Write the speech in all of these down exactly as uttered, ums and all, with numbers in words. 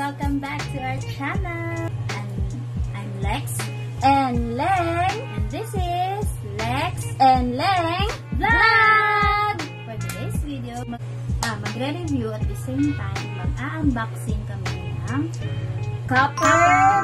welcome back to our channel. And I'm Lex. And Leng. And this is Lex And Leng Vlog! For today's video, mag ah, magre-review at the same time, mag-unboxing kami ng Copper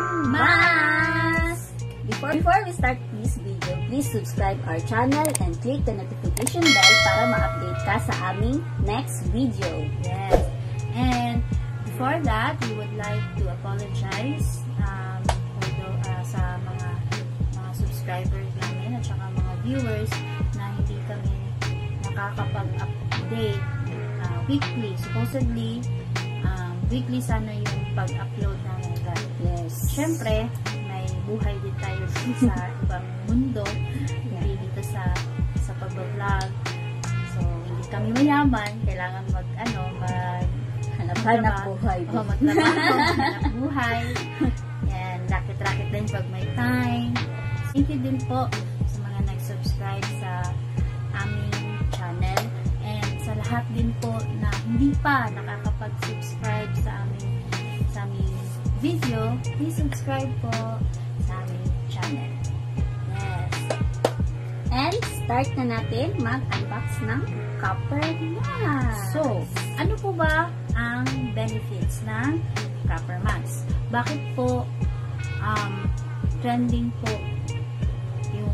Mask. Before, before we start this video, please subscribe our channel and click the notification bell para ma-update ka sa aming next video. Yes. And before that, we would like to apologize um, for the, uh, sa mga mga subscribers namin at saka mga viewers na hindi kami nakakapag-update uh, weekly. Supposedly, um, weekly sana yung pag-upload namin. Yes. Siyempre, may buhay din tayo sa ibang mundo, hindi dito sa sa pag-vlog. So, hindi kami mayaman, kailangan mag ano, mag hanap-hanap buhay. Oh, magtrabaho, hanap buhay. Yan, rakit-rakit din pag may time. Thank you din po sa mga nag-subscribe sa aming channel and sa lahat din po na hindi pa nakakapag-subscribe sa aming sa aming video, please subscribe po sa aming channel. Yes. And start na natin mag-unbox ng Copper Mask. So, ano po ba ang benefits ng Copper Mask? Bakit po um, trending po yung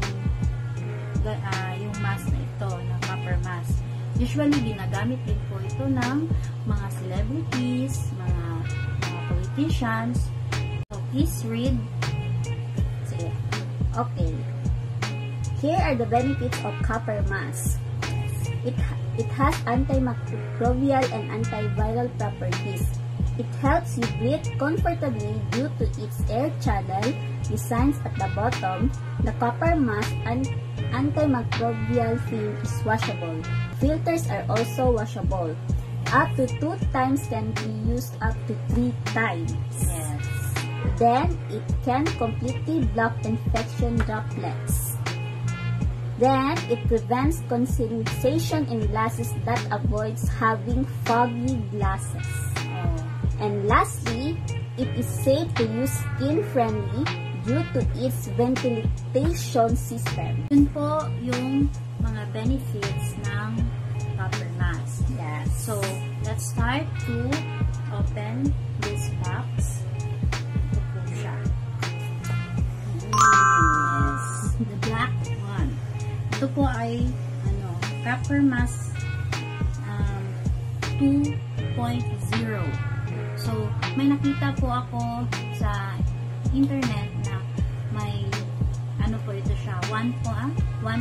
uh, yung mask na ito, ng Copper Mask? Usually, ginagamit din po ito ng mga celebrities, mga, mga politicians. So, please read. Sige. Okay. Here are the benefits of Copper Mask. It, it has antimicrobial and antiviral properties. It helps you breathe comfortably due to its air channel designs at the bottom. The Copper Mask and antimicrobial film is washable. Filters are also washable. Up to two times can be used up to three times. Yes. Then, it can completely block infection droplets. Then, it prevents condensation in glasses that avoids having foggy glasses. Oh. And lastly, it is safe to use skin-friendly due to its ventilation system. Yun po yung mga benefits ng Copper Mask. Yes. So, let's start to open this box. Ito po siya. Yes. The black one. Ito po ay ano, Copper Mask um, two point oh. So, may nakita po ako sa internet na may ano po ito siya, one point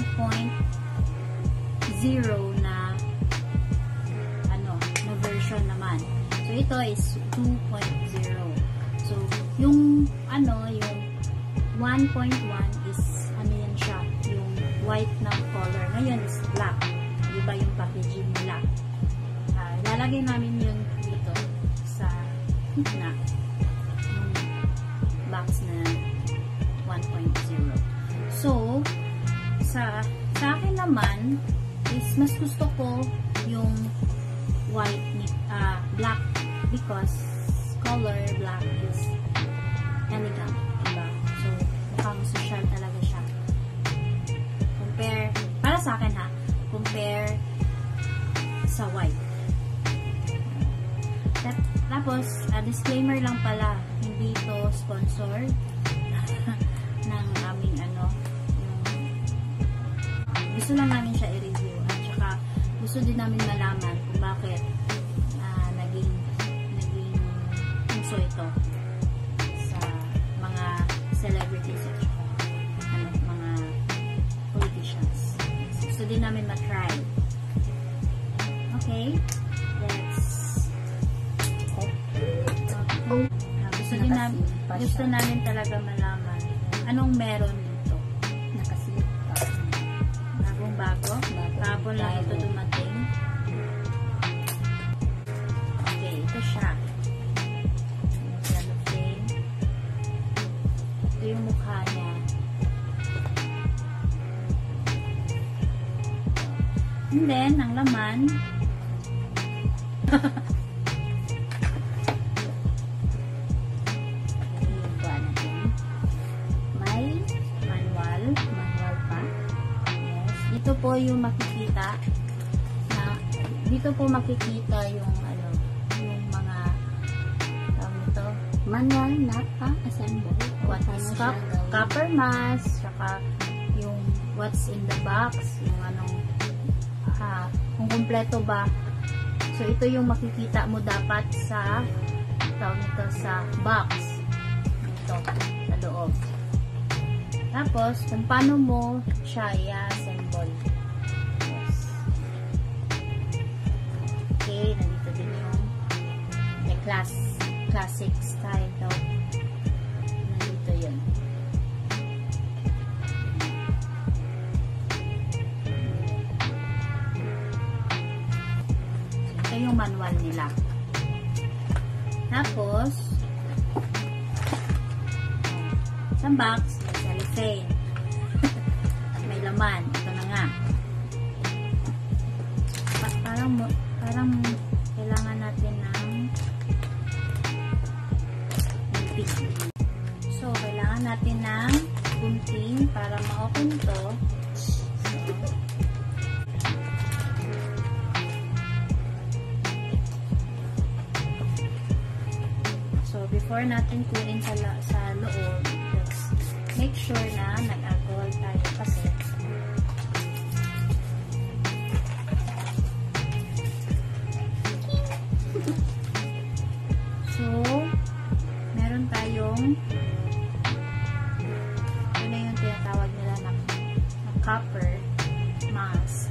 oh na ano, na version naman. So, ito is two point oh. So, yung ano, yung one point one is ano yan siya, yung white na color. Ngayon is black. Diba yung packaging nila? Uh, lalagay namin yun dito sa gitna yung box na one point oh. So, sa sa akin naman is mas gusto ko yung white, uh, black because color black is elegant, diba? So, mukhang social talaga siya. Compare, para sa akin ha, compare sa white. Tapos, uh, disclaimer lang pala, hindi ito sponsored ng aming ano, yung, gusto lang namin siya i-review at saka gusto din namin malaman kung bakit uh, naging naging uso ito sa mga celebrities at saka ano, mga politicians. Gusto din namin matry. Okay? Let's Uh, gusto din namin, gusto namin talaga malaman anong meron dito. Nakasilip pa. Bagong bago. Kapon lang ito dumating. Okay, ito siya. Cellophane. Ito yung mukha niya. And then, ang laman dito po yung makikita na dito po makikita yung ano, yung mga tawag nito, manual na pa-assemble. what is cup, copper mass, saka yung what's in the box, yung anong ha, kung kumpleto ba. So ito yung makikita mo dapat sa tawag nito sa box ito sa loob. Tapos kung paano mo siya i-assemble. Yes. Okay, nandito din yung the class classic style daw. Nandito yun. Ito yung manual nila. Tapos sa box may cellophane. At may laman. Ito na nga. Pa parang parang kailangan natin ng so kailangan natin ng gunting para ma-open ito. So, before natin kunin sa, sa loob, let's make sure na nag-alcohol tayo kasi so, meron tayong ano yung tinatawag nila na, na copper mask.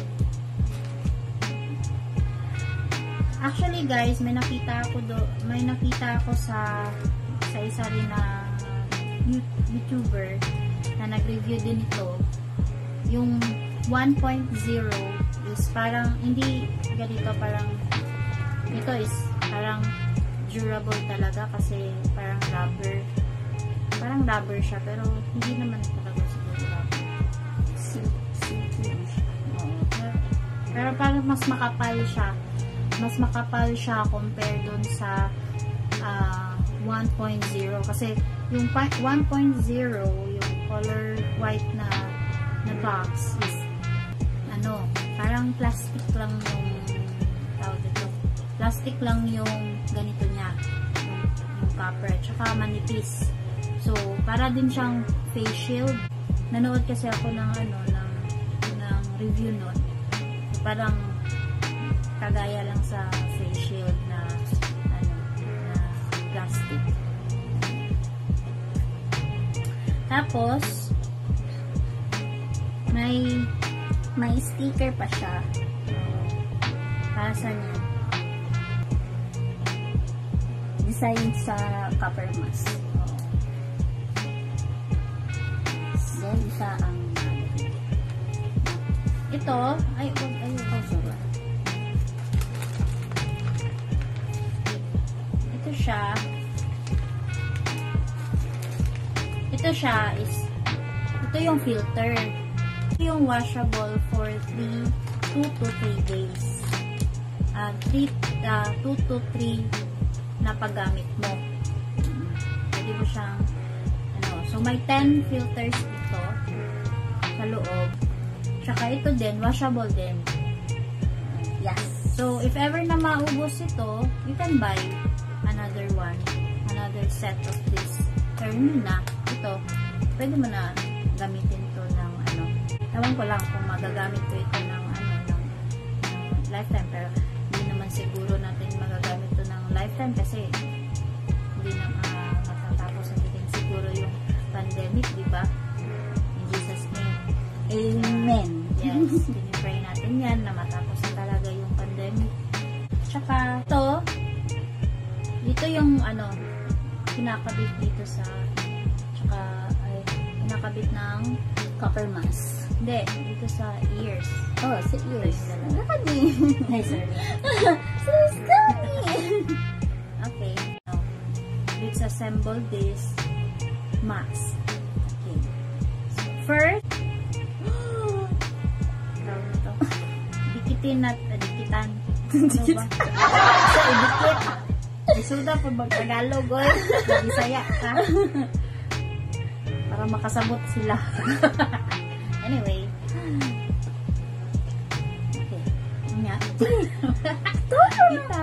Actually guys, may nakita ako do, may nakita ako sa sa isa rin na YouTuber na nag-review din ito. Yung one point zero is parang hindi ganito, parang ito is parang durable talaga kasi parang rubber. Parang rubber siya pero hindi naman talaga siguro rubber. Silky siya. Oo. Pero, pero parang mas makapal siya. Mas makapal siya compare dun sa uh, one point zero kasi yung one point zero yung color white na na box is ano, parang plastic lang yung tawag dito. Plastic lang yung ganito niya, yung, yung copper, tsaka manipis. So, para din siyang face shield. Nanood kasi ako ng ano, ng, ng review nun. So, parang kagaya lang sa face shield na ano, na plastic. Tapos may may sticker pa siya. Para saan yan? Design sa copper mask. Then, isa ang ito, ay, ay, ay, oh, sorry. Ito siya. Ito siya is, ito yung filter. Ito yung washable for three, two to three days. Uh, three, uh, two to three na paggamit mo. Pwede mo siyang, ano, so may ten filters dito sa loob. Tsaka ito din, washable din. Yes. So, if ever na maubos ito, you can buy another one, another set of this. Pero hindi na, ito, pwede mo na gamitin ito ng ano, ewan ko lang kung magagamit ko ito ng ano, ng, ng lifetime, pero hindi naman siguro natin magagamit ito ng lifetime kasi hindi na uh, matatapos natin siguro yung pandemic, di ba? In Jesus' name. Amen. Yes, pinipray natin yan na matapos na talaga yung pandemic. Tsaka, ito, ito yung, ano, pinakabit dito sa, tsaka, ay, pinakabit ng copper mask. Hindi, dito sa ears. Oh, sa ears. Nakadi. Ay, sorry. So scary. Okay. So, let's assemble this mask. Okay. So, first, tawag nito. Dikitin at, uh, dikitan. Ano ba? So, idikit. Isuda po mag-Tagalog, oy. Bisaya ka. Para makasabot sila. Anyway, Kita.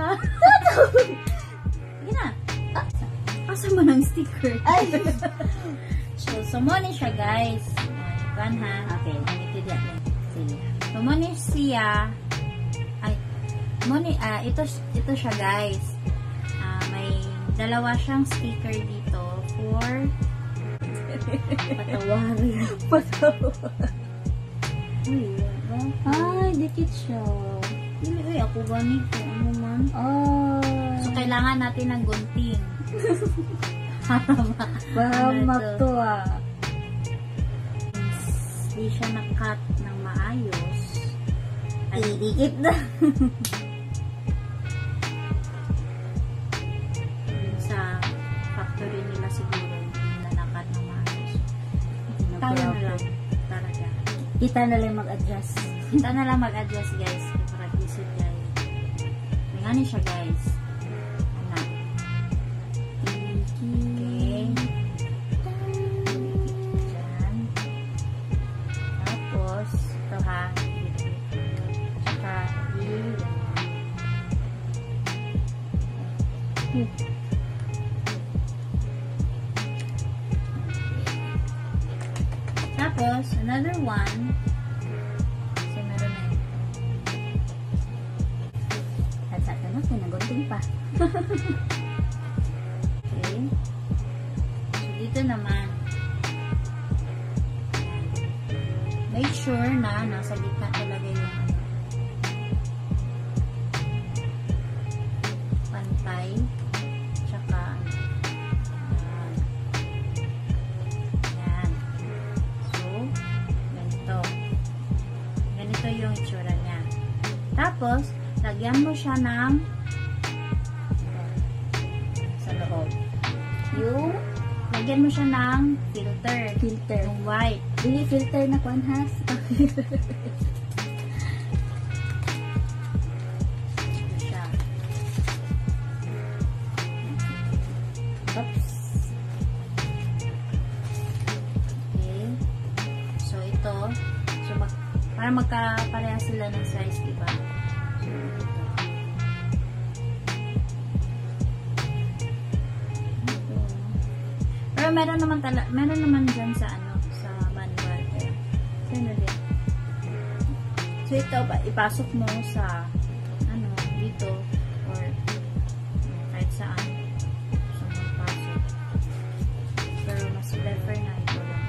Sige na. Asa mo ng sticker? Ay! So, so mo ni siya, guys. Kan ha? Okay. Ito diyan. Sige. So, mo ni siya. Ay, mo ni, ah, ito, ito siya, guys. Ah, may dalawa siyang sticker dito for Patawarin. Patawarin. Uy, ba? Ay, dikit siya. Dili, uy, ako ba nito? Ano man? Oh. So, kailangan natin ng gunting. Bahamak Ano to ah. Hindi siya na-cut ng maayos. Ay, dikit na. Sa factory nila siguro, hindi nila na-cut ng maayos. Tayo na lang. Talaga. Kita na lang mag-adjust. Kita na lang mag-adjust, guys. Practice it, guys. May nga siya, guys. Ano? Okay. Yan. Tapos, ito ha. Tsaka, i- Hmm. Tapos, another one. Kasi meron na yun. At sa atin natin, nagunting pa. Okay. So, dito naman. Make sure na nasa gitna talaga yung ano. Pantay. Tsaka ano. Yan. Yan. So, ganito. Ganito yung itsura niya. Tapos, lagyan mo siya ng sa loob. Yung Lagyan mo siya ng filter. filter. Yung white. Dili filter na kwan has. Ito siya. Oops. Okay. So, ito. So, mag, para magkapareha sila ng size, diba? So, ito. Ito. Pero meron naman tala, meron naman dyan sa ano, sa manual. Eh. So, ano din. So, ito ba, ipasok mo sa ano, dito or kahit saan. So, magpasok. Pero mas prefer na ito lang.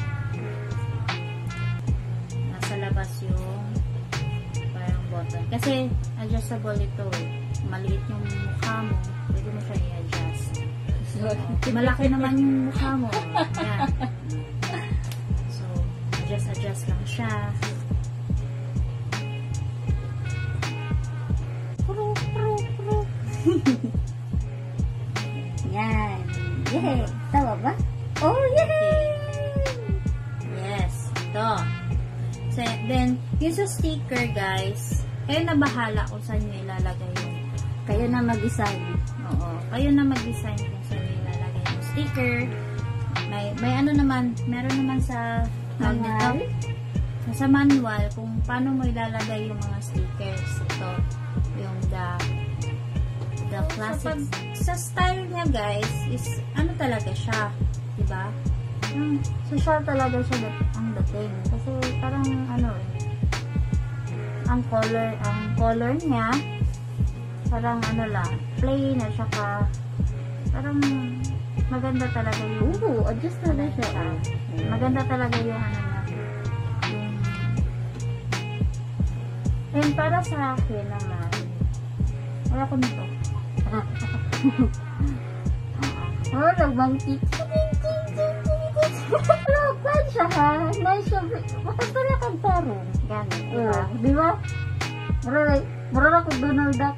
Nasa labas yung parang button. Kasi adjustable ito eh. Maliit yung mukha mo, pwede mo siya i-adjust. Malaki naman yung mukha mo. Yan. So, adjust-adjust lang siya. Pro, pro, pro. Yan. Yay! Tawa ba? Oh, yay! Yes. Ito. So, then, yung sa sticker, guys, kayo na bahala kung saan nyo ilalagay yung Kayo na mag-design. Oo. Kayo na mag-design kung saan nyo ilalagay yung sticker. May, may ano naman, meron naman sa Manual? Dito, sa manual kung paano mo ilalagay yung mga stickers. Ito, yung the the classic. Sa, sa style niya, guys, is ano talaga siya. Diba? Yung social talaga siya dat, ang dating. Kasi parang ano eh, ang color, ang color niya, parang ano lang, plain at saka parang maganda talaga yung Oo, adjust na lang siya. ah, maganda talaga yung ano niya. Yung, and para sa akin naman, wala ko nito. Oh, nagbangkit. Lokan siya ha. Nice siya. Bakit pala kang tarong? Ganun, Oh, diba? di ba? Mura, mura na kung Donald Duck.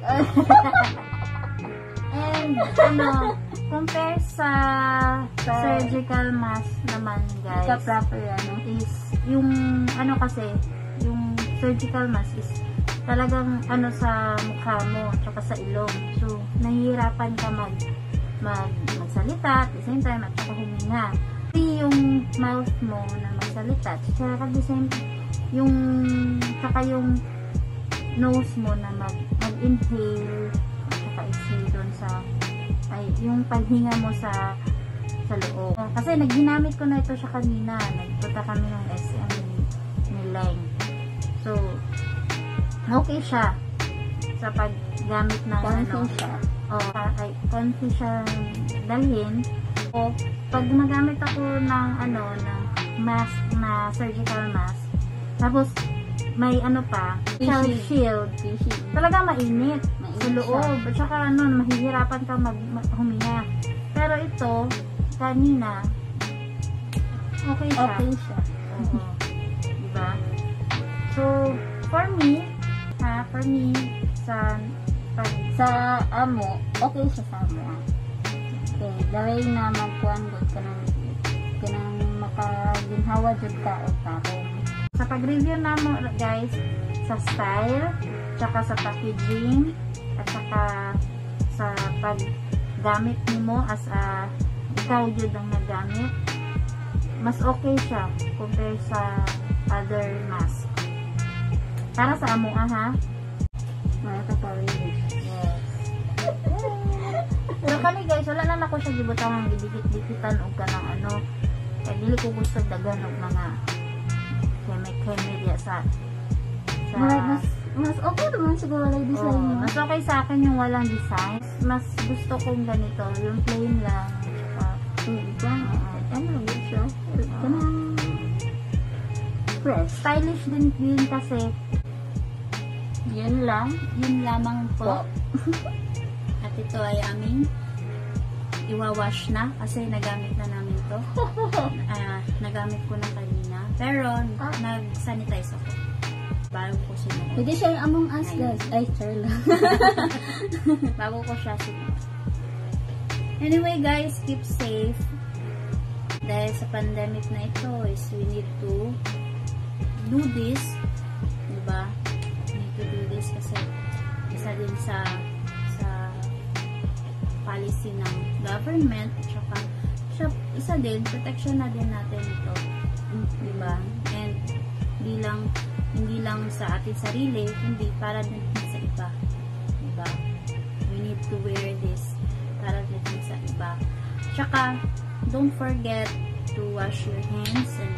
And, ano, compare sa Sa- surgical mask naman, guys, Ika proper ano. is, yung, ano kasi, yung surgical mask is, talagang, ano, sa mukha mo, tsaka sa ilong. So, nahihirapan ka mag, mag, magsalita, at the same time, at saka huminga. Hindi yung mouth mo na magsalita, tsaka at the same, yung, tsaka yung, nose mo na mag, mag-inhale at saka exhale doon sa ay, yung paghinga mo sa sa loob. Kasi nagginamit ko na ito siya kanina. Nagpunta kami ng S M ni Leng. So, okay siya sa paggamit ng ano. siya. Oh, ay, comfy siya dalhin. O, pag gumagamit ako ng ano, ng mask na surgical mask, tapos may ano pa, child shield. Talaga mainit, mainit sa loob. At saka ano, mahihirapan ka mag, mag huminga. Pero ito, kanina, okay siya. Okay siya. Oo. Diba? So, for me, ha, for me, sa, pag, Sa amo, okay siya sa amo. Okay, dahil na magkuhan good ka ng ka ng makaginhawa jud ka o tarong. sa pag-review na mo, guys, sa style, tsaka sa packaging, at saka sa paggamit mo as a ikaw jud ang nagamit, mas okay siya compare sa other mask. Para sa amo, ah, ha? Mga kaparilis. Yes. Pero kani guys, wala na ako siya gibutang gidikit-dikitan o ka ng ano. Kaya dili ko gusto dagan og mga keme-keme diya sa sa Mas, mas okay naman siguro like design oh, mo. mas okay sa akin yung walang design. Mas gusto kong ganito, yung plain lang. Tsaka, Diba? Ano yun siya? Kanang fresh. stylish din din kasi Yun lang. yun lamang po. Po. At ito ay aming iwawash na kasi nagamit na namin to. Ah, nagamit ko na kanina. Pero Ah. nag-sanitize ako. Bago ko sinuot. Pwede siya yung Among Us, guys. Ay, sure lang. Bago ko siya sinuot. Anyway guys, keep safe. Dahil sa pandemic na ito is we need to do this. Diba? We need to do this kasi isa din sa sa policy ng government. Tsaka siya, isa din, protection na din natin ito. Diba? And hindi lang hindi lang sa ating sarili, kundi para din sa iba. Diba? We need to wear this para din sa iba. Tsaka, don't forget to wash your hands and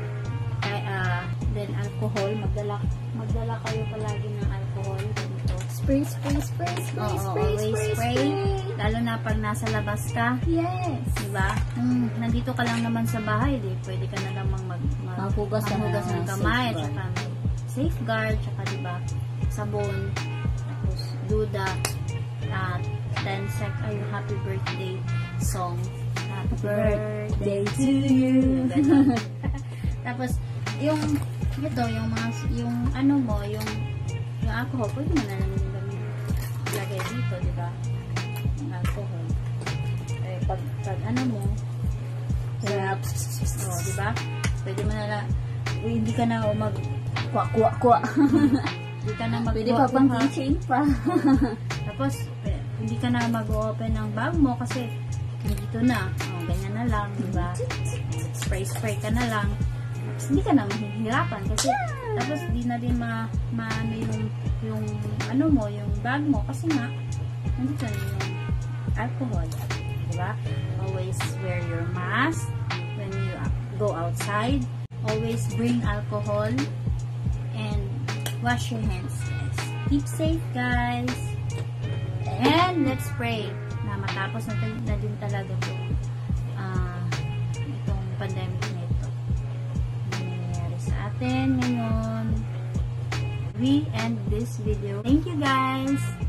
uh, then alcohol. Magdala, magdala kayo palagi ng alcohol. Ganito. Spray, spray, spray, spray, Oo, spray, always spray, spray. spray. Lalo na pag nasa labas ka. Yes. Diba? Kung nandito ka lang naman sa bahay, di, pwede ka na lang mag, mag, Maghugas ka na maghugas ng ng kamay. safeguard. Tsaka may safeguard. Tsaka diba, sabon. Tapos, duda. At ten sec, ay, happy birthday song. Happy birthday to you. Ganun. Tapos, yung, ito, yung mga, yung ano mo, yung, yung alcohol, pwede mo na naman yung lagay dito, diba? Yung alcohol. Eh, pag, pag ano mo, Sarap. oh, diba? Pwede mo na lang, hindi ka na mag, Kwa, kwa, kwa. hindi ka na mag, Pwede pa pang keychain pa. Tapos, eh, hindi ka na mag-open ng bag mo kasi dito na. Oh, ganyan na lang, diba? Spray-spray ka na lang. Tapos, hindi ka na mahihirapan kasi tapos, di na din ma, ma ano yung, yung, ano mo, yung bag mo kasi nga, nandito na yung alcohol. Diba? Always wear your mask when you go outside. Always bring alcohol and wash your hands, guys. Keep safe, guys. And let's pray na matapos na, na din talaga itong, uh, itong pandemic na ito. Ano nangyayari sa atin ngayon. We end this video. Thank you, guys.